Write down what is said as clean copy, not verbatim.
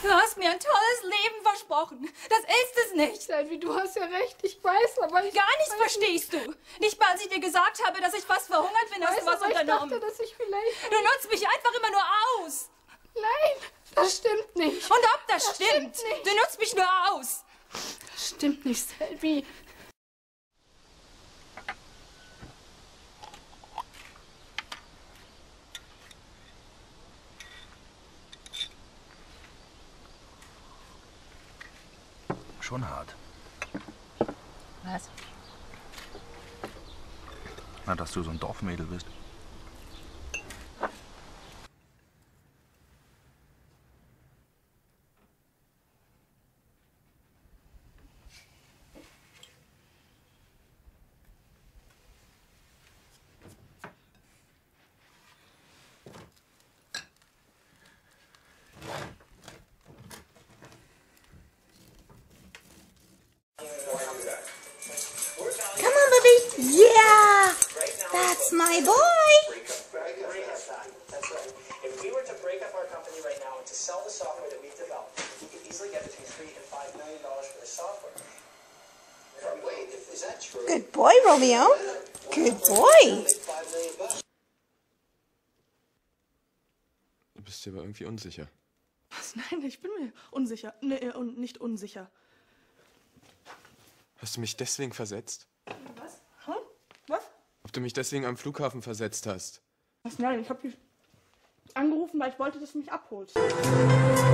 Du hast mir ein tolles Leben versprochen. Das ist es nicht. Selvi, du hast ja recht, ich weiß, aber ich... Gar nichts verstehst du. Nicht mal, als ich dir gesagt habe, dass ich fast verhungert bin, hast du was unternommen. Ich dachte, dass ich vielleicht... Du nutzt mich einfach immer nur aus. Nein, das stimmt nicht. Und ob das stimmt? Du nutzt mich nur aus. Das stimmt nicht, Selvi. Schon hart. Was? Na, dass du so ein Dorfmädel bist. Come on, baby. Yeah, that's my boy. That's right. If we were to break up our company right now and to sell the software that we've developed, we could easily get between $3 and $5 million for the software. Wait, is that true? Good boy, Romeo. Good boy. Du bist dir aber irgendwie unsicher. Was? Nein, ich bin mir unsicher. Nee, und nicht unsicher. Hast du mich deswegen versetzt? Was? Hm? Was? Ob du mich deswegen am Flughafen versetzt hast? Was? Nein, ich hab dich angerufen, weil ich wollte, dass du mich abholst.